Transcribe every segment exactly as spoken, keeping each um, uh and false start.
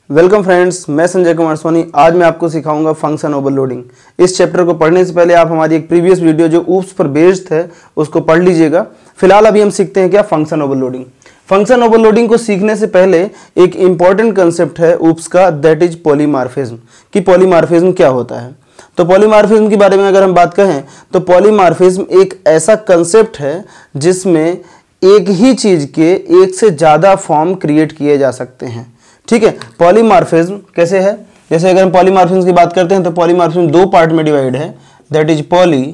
Welcome friends, मैं संजय कुमार सोनी। आज मैं आपको सिखाऊंगा फंक्शन ओवरलोडिंग। इस चैप्टर को पढ़ने से पहले आप हमारी एक प्रीवियस वीडियो जो ऊप्स पर बेस्ड है उसको पढ़ लीजिएगा। फिलहाल अभी हम सीखते हैं क्या फंक्शन ओवरलोडिंग। फंक्शन ओवरलोडिंग को सीखने से पहले एक इंपॉर्टेंट कंसेप्ट है ऊप्स का, दैट इज पॉलीमॉर्फिज्म। कि पॉलीमॉर्फिज्म क्या होता है। तो पॉलीमॉर्फिज्म के बारे में अगर हम बात करें तो पॉलीमॉर्फिज्म एक ऐसा कंसेप्ट है जिसमें एक ही चीज के एक से ज्यादा फॉर्म क्रिएट किए जा सकते हैं। ठीक है, पॉलीमॉर्फिज्म कैसे है, जैसे अगर हम पॉलीमॉर्फिज्म की बात करते हैं तो पॉलीमॉर्फिज्म दो पार्ट में डिवाइड है, दैट इज पॉली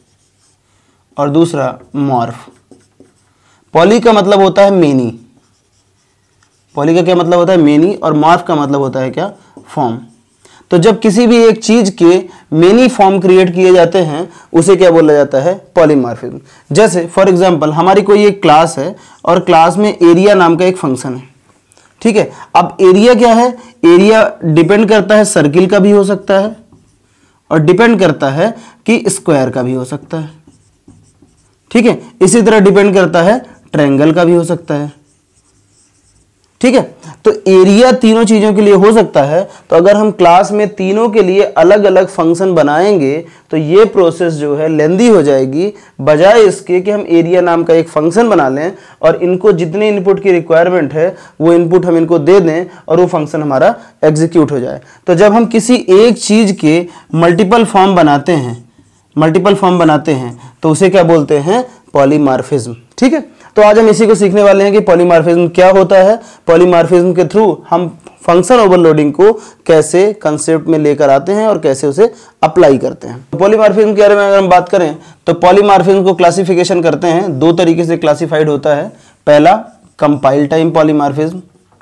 और दूसरा मॉर्फ। पॉली का मतलब होता है मेनी, पॉली का क्या मतलब होता है मेनी, और मॉर्फ का मतलब होता है क्या, फॉर्म। तो जब किसी भी एक चीज के मेनी फॉर्म क्रिएट किए जाते हैं उसे क्या बोला जाता है, पॉलीमॉर्फिज्म। जैसे फॉर एग्जांपल हमारी कोई एक क्लास है और क्लास में एरिया नाम का एक फंक्शन है। ठीक है, अब एरिया क्या है, एरिया डिपेंड करता है सर्किल का भी हो सकता है और डिपेंड करता है कि स्क्वायर का भी हो सकता है। ठीक है, इसी तरह डिपेंड करता है ट्रायंगल का भी हो सकता है। ठीक है, तो एरिया तीनों चीजों के लिए हो सकता है। तो अगर हम क्लास में तीनों के लिए अलग अलग फंक्शन बनाएंगे तो ये प्रोसेस जो है लेंदी हो जाएगी, बजाय इसके कि हम एरिया नाम का एक फंक्शन बना लें और इनको जितने इनपुट की रिक्वायरमेंट है वो इनपुट हम इनको दे दें और वो फंक्शन हमारा एग्जीक्यूट हो जाए। तो जब हम किसी एक चीज के मल्टीपल फॉर्म बनाते हैं मल्टीपल फॉर्म बनाते हैं तो उसे क्या बोलते हैं, पॉलीमॉर्फिज्म। ठीक है, तो आज हम इसी को सीखने वाले हैं कि पॉलीमॉर्फिज्म क्या होता है, पॉलीमॉर्फिज्म के थ्रू हम फंक्शन ओवरलोडिंग को कैसे कंसेप्ट में लेकर आते हैं और कैसे उसे अप्लाई करते हैं। तो पॉलीमॉर्फिज्म के बारे में अगर हम बात करें तो पॉलीमॉर्फिज्म को क्लासिफिकेशन करते हैं, दो तरीके से क्लासिफाइड होता है। पहला compile time polymorphism,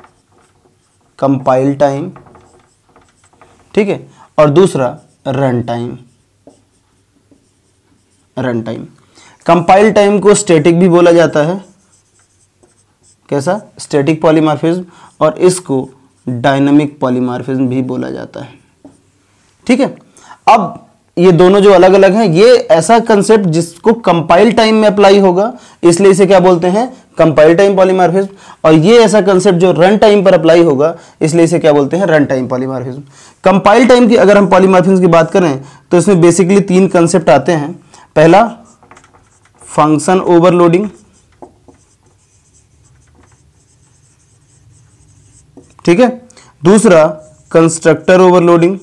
compile time, ठीक है, और दूसरा run time, run time. Compile time को स्टैटिक भी बोला जाता है, कैसा, स्टैटिक पॉलीमॉर्फिज्म, और इसको डायनामिक पॉलीमॉर्फिज्म भी बोला जाता है। ठीक है, अब ये दोनों जो अलग अलग हैं, ये ऐसा कंसेप्ट जिसको कंपाइल टाइम में अप्लाई होगा, इसलिए इसे क्या बोलते हैं, कंपाइल टाइम पॉलीमॉर्फिज्म, और ये ऐसा कंसेप्ट जो रन टाइम पर अप्लाई होगा, इसलिए इसे क्या बोलते हैं, run time polymorphism. Compile time की अगर हम पॉलीमॉर्फिज्म की बात करें तो इसमें बेसिकली तीन कंसेप्ट आते हैं। पहला फंक्शन ओवरलोडिंग, ठीक है, दूसरा कंस्ट्रक्टर ओवरलोडिंग,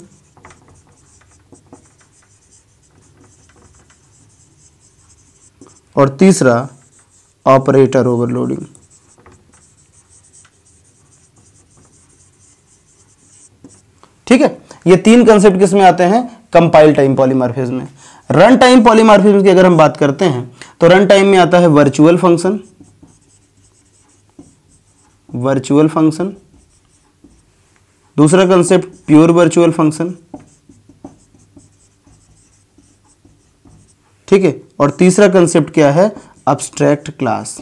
और तीसरा ऑपरेटर ओवरलोडिंग। ठीक है, ये तीन कंसेप्ट किसमें आते हैं, कंपाइल टाइम पॉलीमॉर्फिज्म में। रन टाइम पॉलीमॉर्फिज्म की अगर हम बात करते हैं तो रन टाइम में आता है वर्चुअल फंक्शन, वर्चुअल फंक्शन, दूसरा कंसेप्ट प्योर वर्चुअल फंक्शन, ठीक है, और तीसरा कंसेप्ट क्या है, अब्स्ट्रैक्ट क्लास।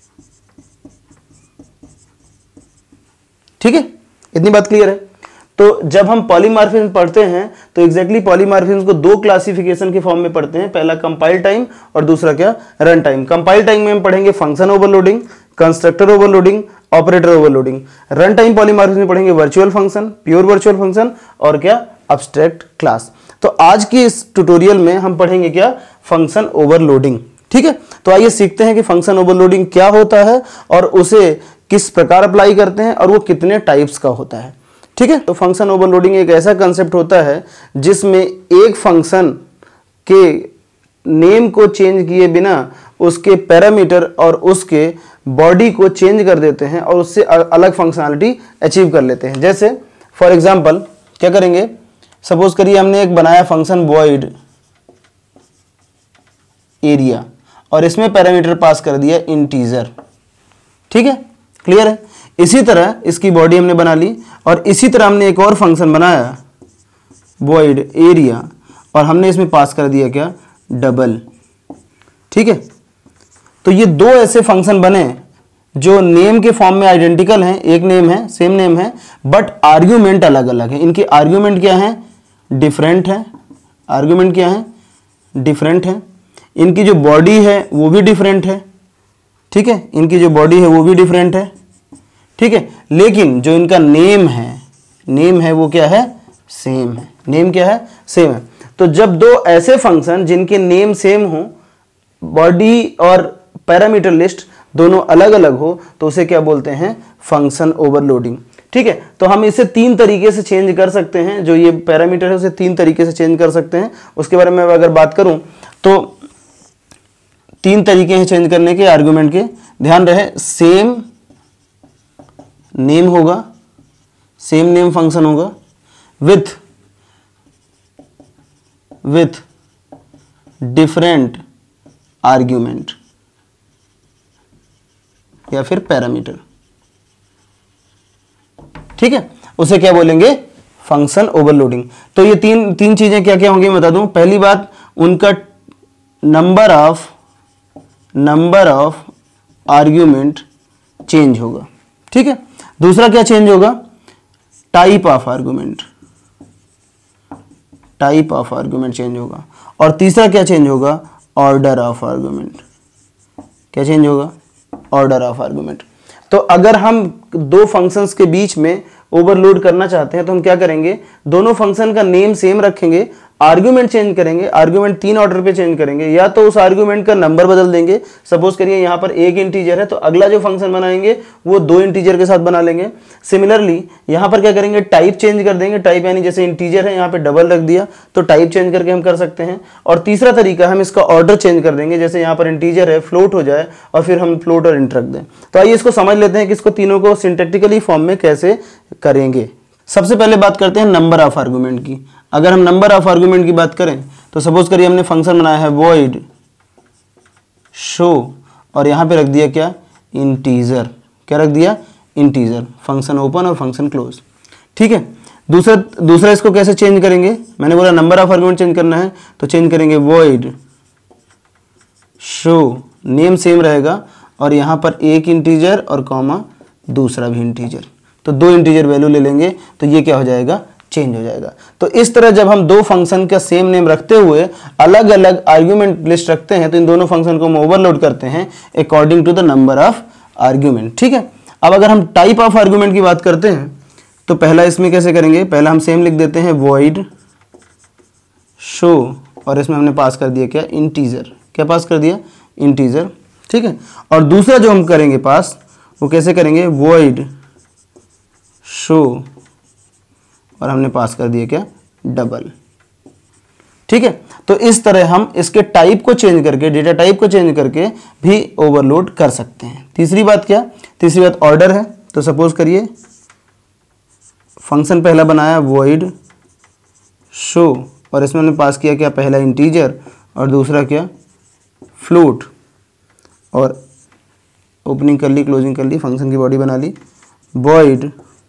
ठीक है, इतनी बात क्लियर है। तो जब हम पॉलीमॉर्फिज्म पढ़ते हैं तो एग्जैक्टली पॉलीमॉर्फिज्म को दो क्लासिफिकेशन के फॉर्म में पढ़ते हैं, पहला कंपाइल टाइम और दूसरा क्या, रन टाइम। कंपाइल टाइम में हम पढ़ेंगे function overloading, constructor overloading, operator overloading. Run time polymorphism में पढ़ेंगे virtual function, pure virtual function, और क्या, अब्स्ट्रैक्ट क्लास। तो आज की इस ट्यूटोरियल में हम पढ़ेंगे क्या, फंक्शन ओवरलोडिंग। ठीक है, तो आइए सीखते हैं कि फंक्शन ओवरलोडिंग क्या होता है और उसे किस प्रकार अप्लाई करते हैं और वो कितने टाइप्स का होता है। ठीक है, तो फंक्शन ओवरलोडिंग एक ऐसा कंसेप्ट होता है जिसमें एक फंक्शन के नेम को चेंज किए बिना उसके पैरामीटर और उसके बॉडी को चेंज कर देते हैं और उससे अलग फंक्शनैलिटी अचीव कर लेते हैं। जैसे फॉर एग्जांपल क्या करेंगे, सपोज करिए हमने एक बनाया फंक्शन वॉइड एरिया और इसमें पैरामीटर पास कर दिया इंटीजर। ठीक है, क्लियर है। इसी तरह इसकी बॉडी हमने बना ली और इसी तरह हमने एक और फंक्शन बनाया वॉइड एरिया और हमने इसमें पास कर दिया क्या, डबल। ठीक है, तो ये दो ऐसे फंक्शन बने जो नेम के फॉर्म में आइडेंटिकल हैं, एक नेम है, सेम नेम है, बट आर्ग्यूमेंट अलग अलग है। इनके आर्ग्यूमेंट क्या है, डिफरेंट है। आर्ग्यूमेंट क्या है, डिफरेंट है। इनकी जो बॉडी है वो भी डिफरेंट है। ठीक है, इनकी जो बॉडी है वो भी डिफरेंट है। ठीक है, लेकिन जो इनका नेम है नेम है वो क्या है, सेम है। नेम क्या है, सेम है। तो जब दो ऐसे फंक्शन जिनके नेम सेम हो, बॉडी और पैरामीटर लिस्ट दोनों अलग अलग हो, तो उसे क्या बोलते हैं, फंक्शन ओवरलोडिंग। ठीक है, तो हम इसे तीन तरीके से चेंज कर सकते हैं। जो ये पैरामीटर है उसे तीन तरीके से चेंज कर सकते हैं। उसके बारे में अगर बात करूं तो तीन तरीके हैं चेंज करने के आर्गुमेंट के। ध्यान रहे, सेम नेम होगा, सेम नेम फंक्शन होगा विथ विथ डिफरेंट आर्ग्यूमेंट या फिर पैरामीटर। ठीक है, उसे क्या बोलेंगे, फंक्शन ओवरलोडिंग। तो ये तीन तीन चीजें क्या क्या होंगी मैं बता दूं। पहली बात, उनका number of number of argument change होगा। ठीक है, दूसरा क्या चेंज होगा, type of argument type of argument change होगा। और तीसरा क्या चेंज होगा, ऑर्डर ऑफ आर्गुमेंट। क्या चेंज होगा, ऑर्डर ऑफ आर्गुमेंट। तो अगर हम दो फंक्शंस के बीच में ओवरलोड करना चाहते हैं तो हम क्या करेंगे, दोनों फंक्शन का नेम सेम रखेंगे, आर्ग्यूमेंट चेंज करेंगे, आर्ग्यूमेंट तीन ऑर्डर पे चेंज करेंगे, या तो उस आर्ग्यूमेंट का नंबर बदल देंगे। सपोज करिए यहाँ पर एक इंटीजर है तो अगला जो फंक्शन बनाएंगे वो दो इंटीजर के साथ बना लेंगे। सिमिलरली यहाँ पर क्या करेंगे, टाइप चेंज कर देंगे। टाइप यानी जैसे इंटीजर है यहाँ पे डबल रख दिया तो टाइप चेंज करके हम कर सकते हैं। और तीसरा तरीका, हम इसका ऑर्डर चेंज कर देंगे। जैसे यहाँ पर इंटीजर है, फ्लोट हो जाए और फिर हम फ्लोट और इंट रख दें। तो आइए इसको समझ लेते हैं कि इसको तीनों को सिंटैक्टिकली फॉर्म में कैसे करेंगे। सबसे पहले बात करते हैं नंबर ऑफ आर्गुमेंट की। अगर हम नंबर ऑफ आर्गुमेंट की बात करें तो सपोज करिए हमने फंक्शन बनाया है void शो और यहां पे रख दिया क्या, इंटीजर। क्या रख दिया, इंटीजर। फंक्शन ओपन और फंक्शन क्लोज। ठीक है, दूसरा दूसरा इसको कैसे चेंज करेंगे, मैंने बोला नंबर ऑफ आर्गुमेंट चेंज करना है तो चेंज करेंगे void शो, नेम सेम रहेगा और यहां पर एक इंटीजर और कॉमा दूसरा भी इंटीजर। तो दो इंटीजर वैल्यू ले लेंगे तो ये क्या हो जाएगा, चेंज हो जाएगा। तो इस तरह जब हम दो फंक्शन का सेम नेम रखते हुए अलग अलग आर्ग्यूमेंट लिस्ट रखते हैं तो इन दोनों फंक्शन को हम ओवरलोड करते हैं according to the number of argument. ठीक है, अब अगर हम टाइप ऑफ आर्ग्यूमेंट की बात करते हैं तो पहला इसमें कैसे करेंगे, पहला हम सेम लिख देते हैं void शो और इसमें हमने पास कर दिया क्या, इंटीजर। क्या पास कर दिया, इंटीजर। ठीक है, और दूसरा जो हम करेंगे पास वो कैसे करेंगे, void शो और हमने पास कर दिया क्या, डबल। ठीक है, तो इस तरह हम इसके टाइप को चेंज करके, डेटा टाइप को चेंज करके भी ओवरलोड कर सकते हैं। तीसरी बात क्या, तीसरी बात ऑर्डर है। तो सपोज करिए फंक्शन पहला बनाया void शो और इसमें हमने पास किया क्या, पहला इंटीजर और दूसरा क्या, फ्लोट। और ओपनिंग कर ली, क्लोजिंग कर ली, फंक्शन की बॉडी बना ली। void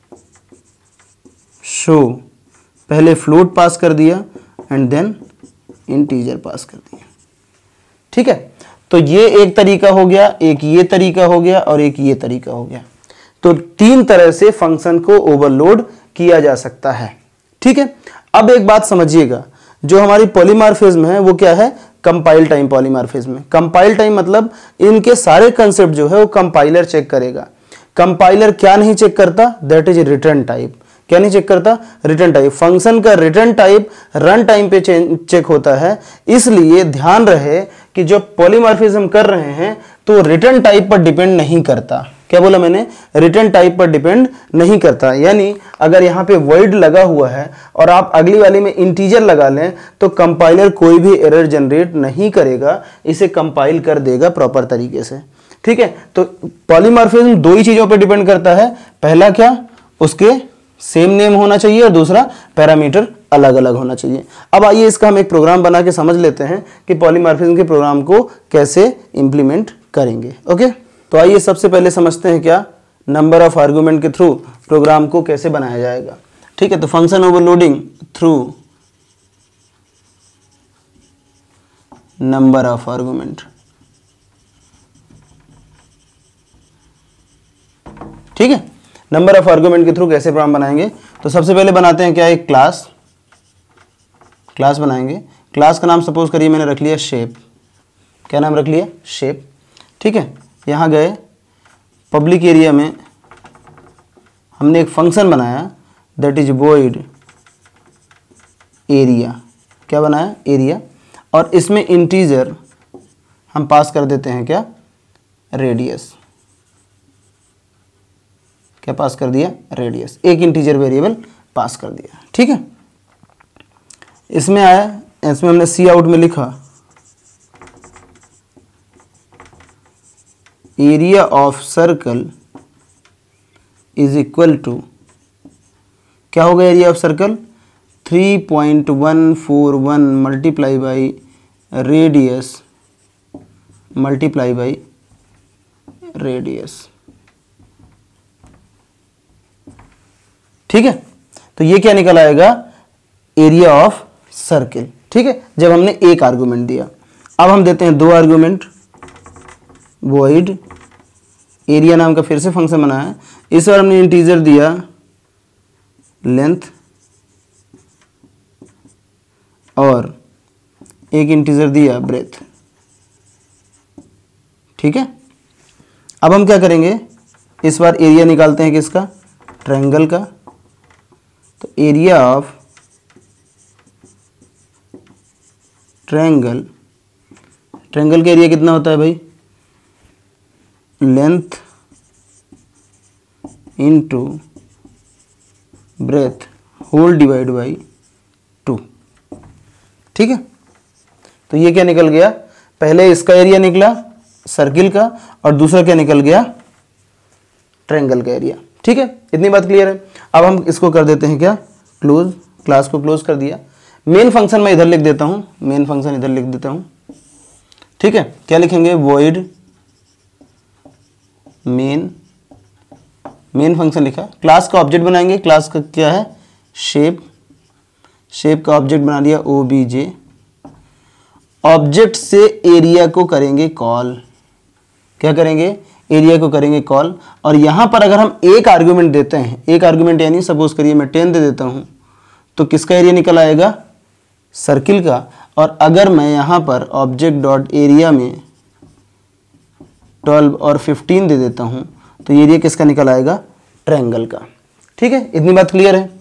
शो, पहले फ्लोट पास कर दिया एंड देन इंटीजर पास कर दिया। ठीक है, तो ये एक तरीका हो गया, एक ये तरीका हो गया और एक ये तरीका हो गया। तो तीन तरह से फंक्शन को ओवरलोड किया जा सकता है। ठीक है, अब एक बात समझिएगा, जो हमारी पॉलीमॉर्फिज्म है वो क्या है, compile time polymorphism. Compile time मतलब इनके सारे कंसेप्ट जो है वो कंपाइलर चेक करेगा। कंपाइलर क्या नहीं चेक करता, दैट इज रिटर्न टाइप। क्या नहीं चेक करता, रिटर्न टाइप। फंक्शन का रिटर्न टाइप रन टाइम पे चेक होता है। इसलिए ध्यान रहे कि जो पॉलीमॉर्फिज्म कर रहे हैं तो रिटर्न टाइप पर डिपेंड नहीं करता। क्या बोला मैंने, रिटर्न टाइप पर डिपेंड नहीं करता। यानी अगर यहाँ पे void लगा हुआ है और आप अगली वाली में इंटीजर लगा लें तो कंपाइलर कोई भी एरर जनरेट नहीं करेगा, इसे कंपाइल कर देगा प्रॉपर तरीके से। ठीक है, तो पॉलीमॉर्फिज्म दो ही चीजों पर डिपेंड करता है। पहला क्या, उसके सेम नेम होना चाहिए और दूसरा पैरामीटर अलग अलग होना चाहिए। अब आइए इसका हम एक प्रोग्राम बना के समझ लेते हैं कि पॉलीमॉर्फिज्म के प्रोग्राम को कैसे इंप्लीमेंट करेंगे। ओके, तो आइए सबसे पहले समझते हैं क्या, नंबर ऑफ आर्गुमेंट के थ्रू प्रोग्राम को कैसे बनाया जाएगा। ठीक है, तो function overloading through number of argument. ठीक है, नंबर ऑफ आर्गुमेंट के थ्रू कैसे प्रोग्राम बनाएंगे, तो सबसे पहले बनाते हैं क्या, एक क्लास क्लास बनाएंगे। क्लास का नाम सपोज करिए मैंने रख लिया शेप। क्या नाम रख लिया, शेप। ठीक है, यहाँ गए पब्लिक एरिया में हमने एक फंक्शन बनाया दैट इज वॉइड एरिया, क्या बना है, एरिया, और इसमें इंटीजर हम पास कर देते हैं क्या, रेडियस, क्या पास कर दिया, रेडियस, एक इंटीजर वेरिएबल पास कर दिया, ठीक है। इसमें आया, इसमें हमने सी आउट में लिखा area of circle is equal to, क्या होगा area of circle, three point one four one multiply by radius multiply by radius, ठीक है। तो ये क्या निकल आएगा, एरिया ऑफ सर्किल, ठीक है, जब हमने एक आर्गुमेंट दिया। अब हम देते हैं दो आर्गुमेंट, वॉइड एरिया नाम का फिर से फंक्शन बना है, इस बार हमने इंटीजर दिया लेंथ और एक इंटीजर दिया ब्रेथ, ठीक है। अब हम क्या करेंगे, इस बार एरिया निकालते हैं किसका, ट्रायंगल का। तो एरिया ऑफ ट्रायंगल, ट्रायंगल का एरिया कितना होता है भाई, length into breadth whole divide by two, ठीक है। तो ये क्या निकल गया, पहले इसका एरिया निकला सर्किल का और दूसरा क्या निकल गया, ट्रायंगल का एरिया, ठीक है। इतनी बात क्लियर है। अब हम इसको कर देते हैं क्या, क्लोज, क्लास को क्लोज कर दिया। मेन फंक्शन मैं इधर लिख देता हूं, मेन फंक्शन इधर लिख देता हूं, ठीक है। क्या लिखेंगे, वॉइड मेन, मेन फंक्शन लिखा, क्लास का ऑब्जेक्ट बनाएंगे, क्लास का क्या है, शेप, शेप का ऑब्जेक्ट बना दिया ओ बी जे, ऑब्जेक्ट से एरिया को करेंगे कॉल, क्या करेंगे, एरिया को करेंगे कॉल। और यहां पर अगर हम एक आर्गुमेंट देते हैं, एक आर्गुमेंट यानी सपोज करिए मैं टेन दे देता हूं, तो किसका एरिया निकल आएगा, सर्किल का। और अगर मैं यहां पर ऑब्जेक्ट डॉट एरिया में ट्वेल्व और फिफ्टीन दे देता हूं, तो एरिया किसका निकल आएगा, ट्रायंगल का, ठीक है। इतनी बात क्लियर है।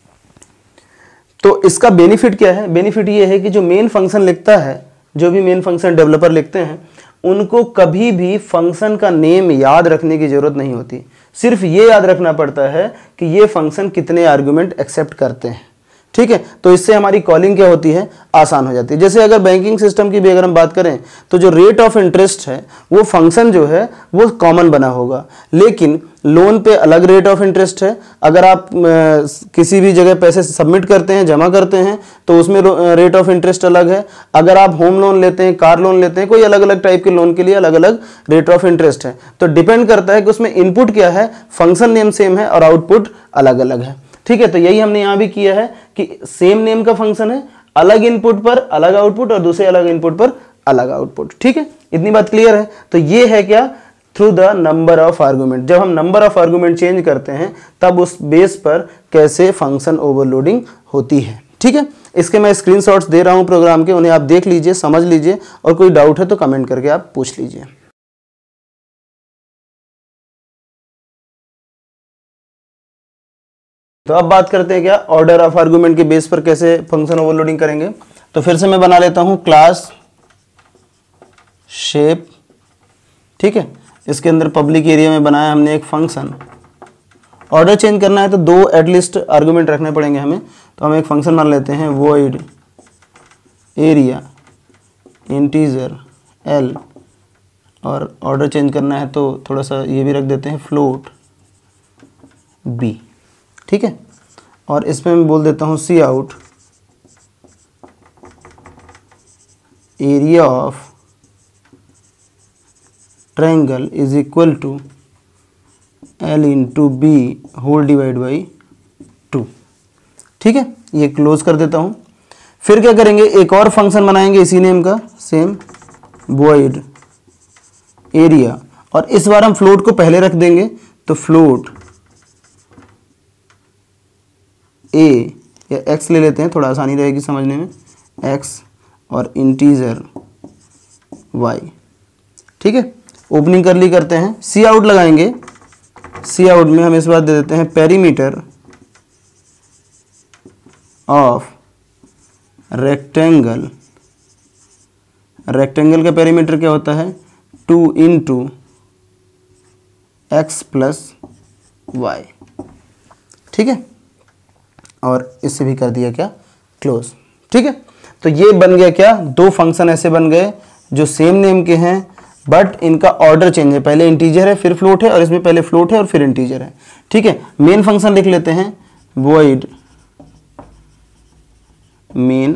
तो इसका बेनिफिट क्या है, बेनिफिट ये है कि जो मेन फंक्शन लिखता है, जो भी मेन फंक्शन डेवलपर लिखते हैं, उनको कभी भी फंक्शन का नेम याद रखने की जरूरत नहीं होती, सिर्फ ये याद रखना पड़ता है कि ये फंक्शन कितने आर्गुमेंट एक्सेप्ट करते हैं, ठीक है। तो इससे हमारी कॉलिंग क्या होती है, आसान हो जाती है। जैसे अगर बैंकिंग सिस्टम की भी अगर हम बात करें, तो जो रेट ऑफ इंटरेस्ट है वो फंक्शन जो है वो कॉमन बना होगा, लेकिन लोन पे अलग रेट ऑफ इंटरेस्ट है। अगर आप आ, किसी भी जगह पैसे सबमिट करते हैं, जमा करते हैं, तो उसमें रेट ऑफ इंटरेस्ट अलग है। अगर आप होम लोन लेते हैं, कार लोन लेते हैं, कोई अलग अलग टाइप के लोन के लिए अलग अलग रेट ऑफ इंटरेस्ट है। तो डिपेंड करता है कि उसमें इनपुट क्या है, फंक्शन नेम सेम है और आउटपुट अलग अलग है, ठीक है। तो यही हमने यहां भी किया है कि सेम नेम का फंक्शन है, अलग इनपुट पर अलग आउटपुट और दूसरे अलग इनपुट पर अलग आउटपुट, ठीक है। इतनी बात क्लियर है। तो ये है क्या, through the number of argument. जब हम नंबर ऑफ आर्गुमेंट चेंज करते हैं तब उस बेस पर कैसे फंक्शन ओवरलोडिंग होती है, ठीक है। इसके मैं स्क्रीनशॉट्स दे रहा हूं प्रोग्राम के, उन्हें आप देख लीजिए, समझ लीजिए, और कोई डाउट है तो कमेंट करके आप पूछ लीजिए। तो अब बात करते हैं क्या, ऑर्डर ऑफ आर्गुमेंट के बेस पर कैसे फंक्शन ओवरलोडिंग करेंगे। तो फिर से मैं बना लेता हूं क्लास शेप, ठीक है। इसके अंदर पब्लिक एरिया में बनाया हमने एक फंक्शन। ऑर्डर चेंज करना है तो दो एटलीस्ट आर्गुमेंट रखने पड़ेंगे हमें। तो हम एक फंक्शन बना लेते हैं, वॉइड एरिया इंटीजर एल, और ऑर्डर चेंज करना है तो थोड़ा सा ये भी रख देते हैं, फ्लोट बी, ठीक है। और इसमें मैं बोल देता हूँ C out area of triangle is equal to L into B whole divide by two, ठीक है। ये क्लोज कर देता हूँ। फिर क्या करेंगे, एक और फंक्शन बनाएंगे इसी नेम का, सेम वॉइड एरिया, और इस बार हम फ्लोट को पहले रख देंगे। तो फ्लोट ए या एक्स ले लेते हैं, थोड़ा आसानी रहेगी समझने में, एक्स और इंटीजर वाई, ठीक है। ओपनिंग कर ली करते हैं, सी आउट लगाएंगे। सी आउट में हम इस बार दे देते हैं पेरीमीटर ऑफ रेक्टेंगल, रेक्टेंगल का पेरीमीटर क्या होता है, two into X plus Y, ठीक है, और इससे भी कर दिया क्या, क्लोज, ठीक है। तो ये बन गया क्या, दो फंक्शन ऐसे बन गए जो सेम नेम के हैं बट इनका ऑर्डर चेंज है, पहले इंटीजर है फिर फ्लोट है, और इसमें पहले फ्लोट है और फिर इंटीजर है, ठीक है। मेन फंक्शन लिख लेते हैं, वॉइड मेन,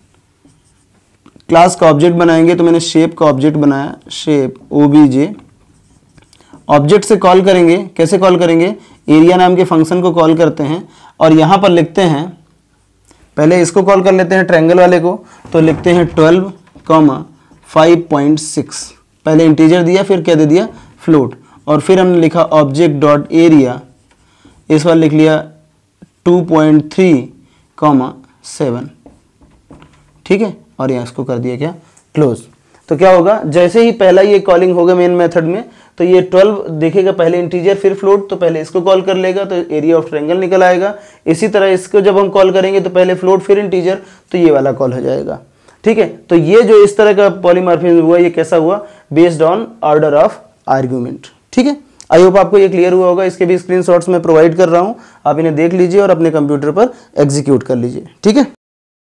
क्लास का ऑब्जेक्ट बनाएंगे तो मैंने शेप का ऑब्जेक्ट बनाया, शेप ओबीजे, ऑब्जेक्ट से कॉल करेंगे, कैसे कॉल करेंगे, एरिया नाम के फंक्शन को कॉल करते हैं और यहां पर लिखते हैं, पहले इसको कॉल कर लेते हैं ट्रायंगल वाले को, तो लिखते हैं twelve comma five point six, पहले इंटीजर दिया फिर क्या दे दिया, फ्लोट, और फिर हमने लिखा ऑब्जेक्ट डॉट एरिया, इस बार लिख लिया two point three comma seven, ठीक है, और यहाँ इसको कर दिया क्या, क्लोज। तो क्या होगा, जैसे ही पहला ये कॉलिंग होगा मेन मेथड में, तो ये ट्वेल्व देखेगा पहले इंटीजर फिर फ्लोट, तो पहले इसको कॉल कर लेगा तो एरिया ऑफ ट्रायंगल निकल आएगा। इसी तरह इसको जब हम कॉल करेंगे तो पहले फ्लोट फिर इंटीजर, तो ये वाला कॉल हो जाएगा, ठीक है। तो ये जो इस तरह का पॉलीमॉर्फिज्म हुआ, ये कैसा हुआ, based on order of argument, ठीक है। आई होप आपको ये क्लियर हुआ होगा। इसके भी स्क्रीनशॉट्स मैं प्रोवाइड कर रहा हूँ, आप इन्हें देख लीजिए और अपने कंप्यूटर पर एग्जीक्यूट कर लीजिए, ठीक है।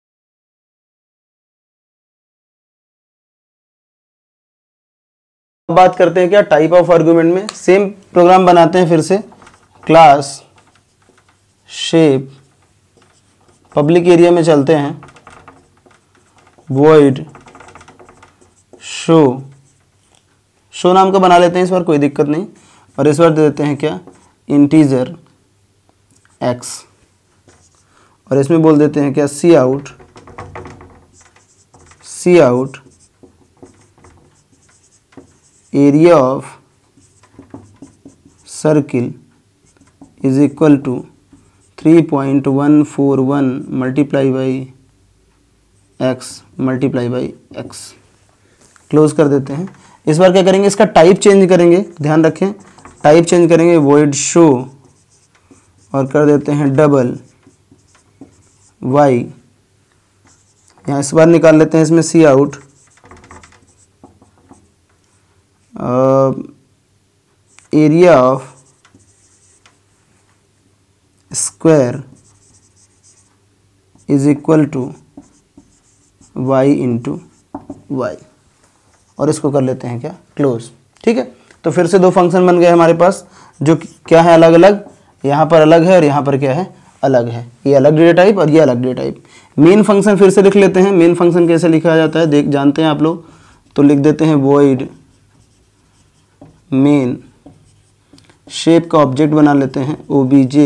बात करते हैं क्या, टाइप ऑफ आर्गुमेंट में सेम प्रोग्राम बनाते हैं फिर से, क्लास शेप, पब्लिक एरिया में चलते हैं, वॉइड शो, शो नाम का बना लेते हैं इस बार, कोई दिक्कत नहीं, और इस बार दे देते हैं क्या, इंटीजर एक्स, और इसमें बोल देते हैं क्या, C out, C out area of circle is equal to three point one four one multiply by X multiply by X, close कर देते हैं। इस बार क्या करेंगे, इसका टाइप चेंज करेंगे, ध्यान रखें टाइप चेंज करेंगे, वॉइड शो, और कर देते हैं डबल वाई, यहाँ इस बार निकाल लेते हैं इसमें C out area of square is equal to Y into Y, और इसको कर लेते हैं क्या, क्लोज, ठीक है। तो फिर से दो फंक्शन बन गए हमारे पास, जो क्या है अलग अलग, यहाँ पर अलग है और यहाँ पर क्या है, अलग है, ये अलग डेटा टाइप और ये अलग डेटा टाइप। मेन फंक्शन फिर से लिख लेते हैं, मेन फंक्शन कैसे लिखा जाता है देख जानते हैं आप लोग, तो लिख देते हैं वॉइड मेन, शेप का ऑब्जेक्ट बना लेते हैं ओबीजे,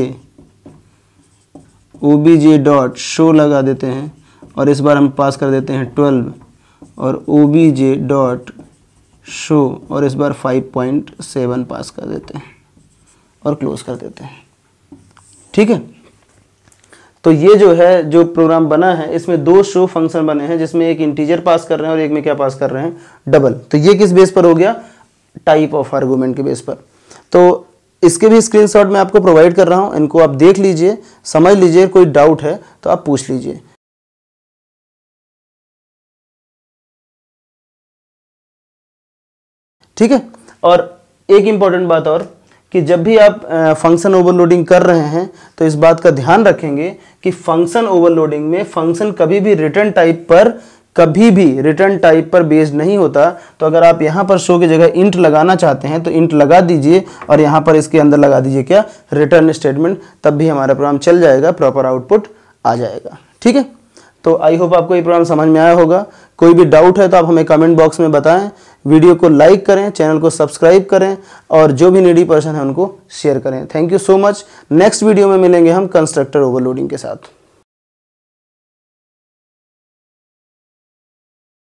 ओबीजे डॉट शो लगा देते हैं, और इस बार हम पास कर देते हैं ट्वेल्व, और ओबीजे डॉट शो, और इस बार फाइव पॉइंट सेवन पास कर देते हैं और क्लोज कर देते हैं, ठीक है। तो ये जो है जो प्रोग्राम बना है, इसमें दो शो फंक्शन बने हैं, जिसमें एक इंटीजर पास कर रहे हैं और एक में क्या पास कर रहे हैं, डबल। तो ये किस बेस पर हो गया, टाइप ऑफ आर्गुमेंट के बेस पर। तो इसके भी स्क्रीनशॉट मैं आपको प्रोवाइड कर रहा हूं, इनको आप देख लीजिए, समझ लीजिए, कोई डाउट है तो आप पूछ लीजिए। ठीक है। और एक इंपॉर्टेंट बात और, कि जब भी आप फंक्शन ओवरलोडिंग कर रहे हैं तो इस बात का ध्यान रखेंगे कि फंक्शन ओवरलोडिंग में फंक्शन कभी भी रिटर्न टाइप पर कभी भी रिटर्न टाइप पर बेस्ड नहीं होता। तो अगर आप यहाँ पर शो की जगह इंट लगाना चाहते हैं तो इंट लगा दीजिए, और यहाँ पर इसके अंदर लगा दीजिए क्या, रिटर्न स्टेटमेंट, तब भी हमारा प्रोग्राम चल जाएगा, प्रॉपर आउटपुट आ जाएगा। ठीक है। तो आई होप आपको ये प्रोग्राम समझ में आया होगा। कोई भी डाउट है तो आप हमें कमेंट बॉक्स में बताएं, वीडियो को लाइक करें, चैनल को सब्सक्राइब करें, और जो भी नीडी पर्सन है उनको शेयर करें। Thank you so much. Next video में मिलेंगे हम कंस्ट्रक्टर ओवरलोडिंग के साथ।